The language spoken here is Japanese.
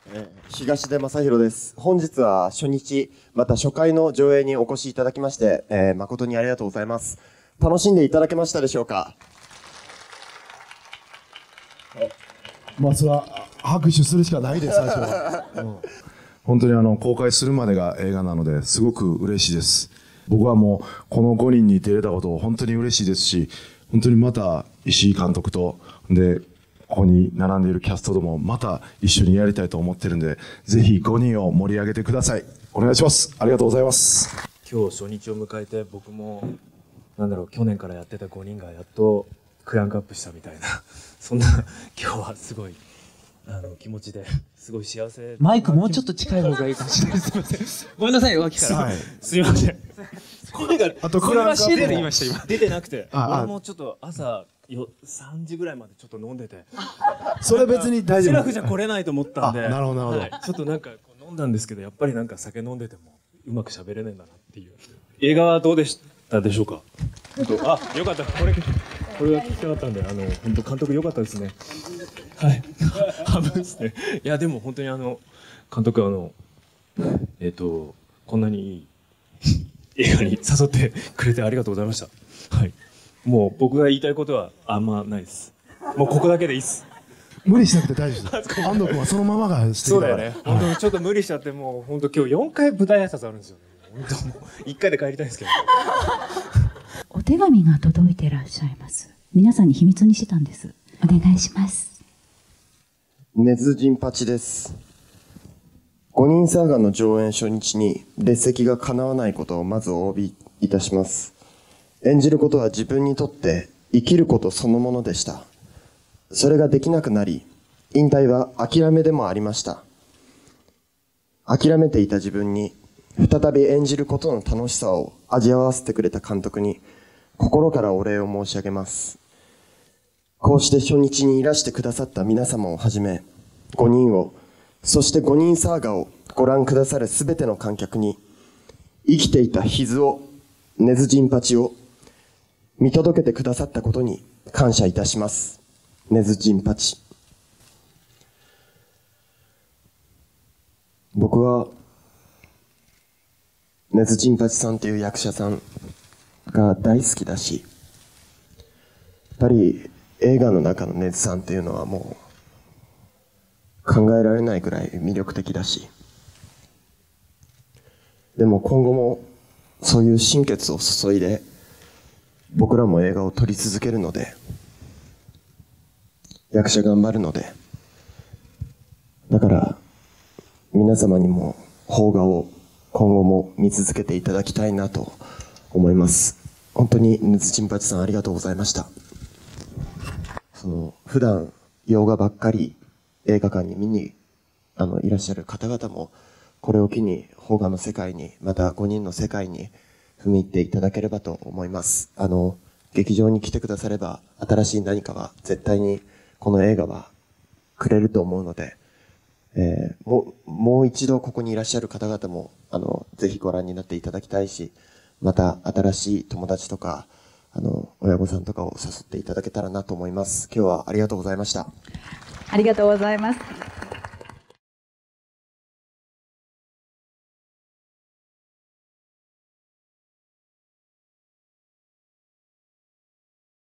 東出昌大です。本日は初日、また初回の上映にお越しいただきまして、誠にありがとうございます。楽しんでいただけましたでしょうか。 まずは拍手するしかないです、最初は。本当に公開するまでが映画なのですごく嬉しいです。僕はもうこの5人に出れたことを本当に嬉しいですし、本当にまた石井監督とでここに並んでいるキャストともまた一緒にやりたいと思ってるんで、ぜひ5人を盛り上げてください。お願いします。ありがとうございます。 今日初日を迎えて、僕も去年からやってた5人がやっとクランクアップしたみたいなそんな今日はすごい気持ちですごい幸せ。 マイクもうちょっと近い方がいいかもしれない。すみません。ごめんなさい、脇から。 はい、すみません。声があとクランクアップ出てました今。出てなくて、俺もちょっと朝3時ぐらいまでちょっと飲んでて。 それ別に大丈夫。 シラフじゃ来れないと思ったんで。 なるほどなるほど。 はい、ちょっと飲んだんですけど、やっぱり酒飲んでてもうまく喋れねえんだなっていう。映画はどうでしたでしょうか。あ、よかった。これが聞きたかったんで、本当監督よかったですね。はい。半分ですね。いやでも本当に監督こんなにいい映画に誘ってくれてありがとうございました。はい。もう僕が言いたいことはあんまないです。もうここだけでいいです。 無理しなくて大丈夫です。安藤君はそのままが素敵だから。 そうだよね。本当にちょっと無理しちゃって、もう本当今日4回舞台挨拶あるんですよね。本当もう1回で帰りたいんですけど。 お手紙が届いてらっしゃいます。皆さんに秘密にしてたんです。お願いします。 根津陣八です。5人サーガの上演初日に列席が叶わないことをまずお詫びいたします。演じることは自分にとって生きることそのものでした。それができなくなり、引退は諦めでもありました。諦めていた自分に再び演じることの楽しさを味わわせてくれた監督に心からお礼を申し上げます。こうして初日にいらしてくださった皆様をはじめ、5人を、そして5人サーガをご覧くださるすべての観客に、生きていた秘図を、根津陣八を見届けてくださったことに感謝いたします。根津陣八。僕は、根津陣八さんという役者さんが大好きだし、やっぱり映画の中の根津さんっていうのはもう考えられないぐらい魅力的だし、でも今後もそういう心血を注いで僕らも映画を撮り続けるので、役者頑張るので、だから皆様にも邦画を今後も見続けていただきたいなと思います。本当に根津陣八さんありがとうございました。普段洋画ばっかり映画館に見にいらっしゃる方々も、これを機に邦画の世界に、また5人の世界に踏み入っていただければと思います。劇場に来てくだされば新しい何かは絶対にこの映画はくれると思うので、もう一度ここにいらっしゃる方々もぜひご覧になっていただきたいし、また新しい友達とか親御さんとかを誘っていただけたらなと思います。今日はありがとうございました。 ありがとうございます。